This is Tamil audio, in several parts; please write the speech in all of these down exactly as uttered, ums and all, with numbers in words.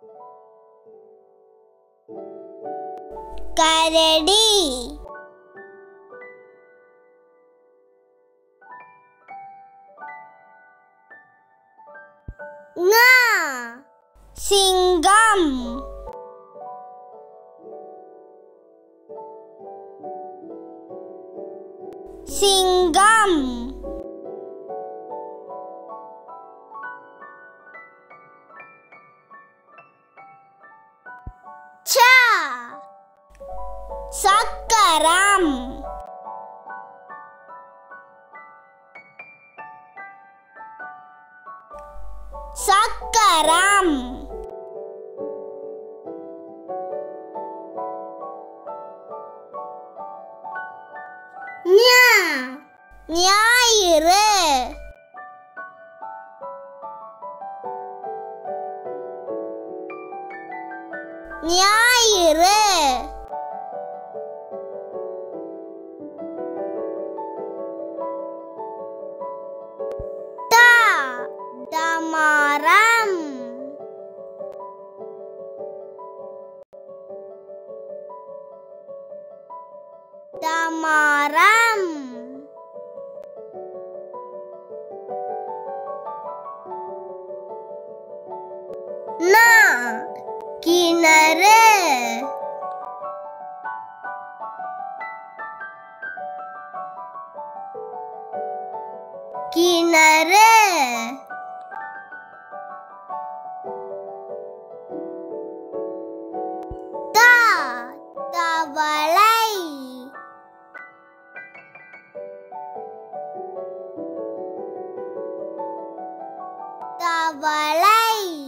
கரடி. ங சிங்கம். சிங்கம். ச சக்கரம். சக்கரம். ஞ ஞாயிறு. ஞாயிறு. ட டமரம். டமரம். ந கிணறு. கிணறு. த தவளை. தவளை.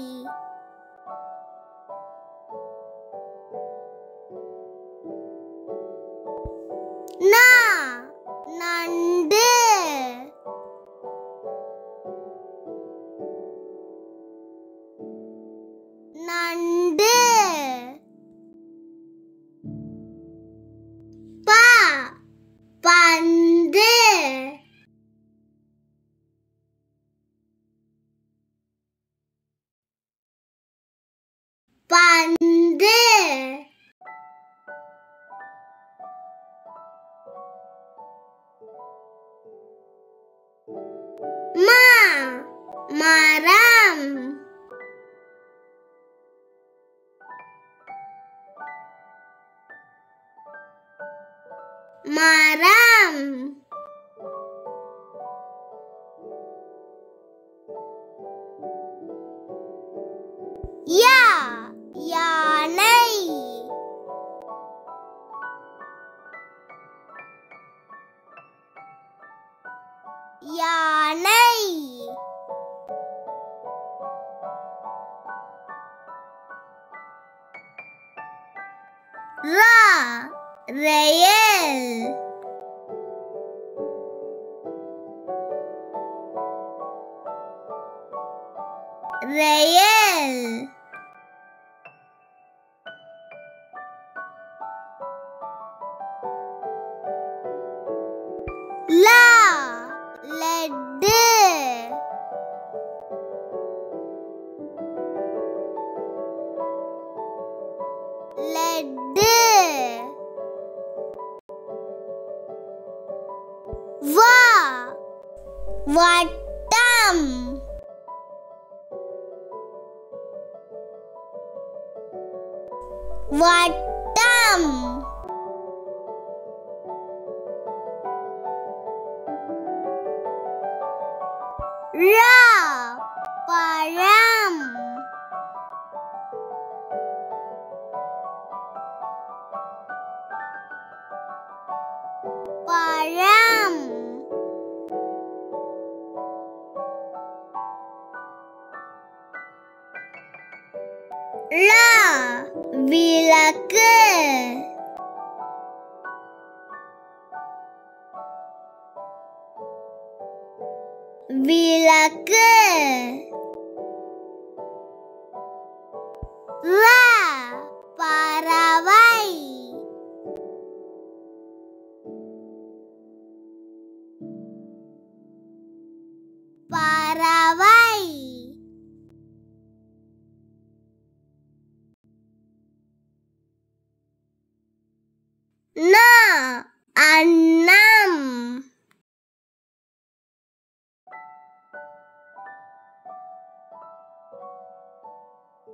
ந நண்டு. நண்டு. ப பந்து. பந்து. ம மரம். மரம். யா யானை. யானை. ர ரயில். ரயில். ல லட்டு. லட்டு. வ வட்டம். வட்டம். ர பழம். பழம். ல விளக்கு. விளக்கு. ர பறவை. பறவை.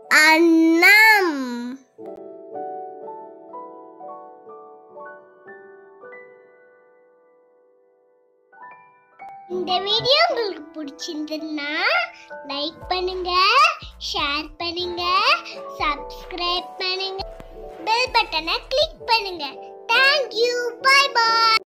அன்னம். இந்த வீடியோ உங்களுக்கு பிடிச்சிருந்ததுன்னா லைக் பண்ணுங்க, ஷேர் பண்ணுங்க, சப்ஸ்கிரைப் பண்ணுங்க, பெல் பட்டனை கிளிக் பண்ணுங்க. Thank you. Bye bye.